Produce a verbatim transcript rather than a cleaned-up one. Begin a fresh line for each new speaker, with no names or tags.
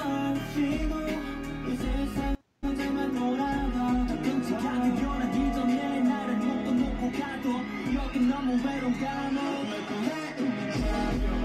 없이도 이 세상 혼자만 돌아가 끔찍하게 변하기 전에 나를 묶어놓고 가도 여긴 너무 외로운 감옥 내 꿈에 있는 자녀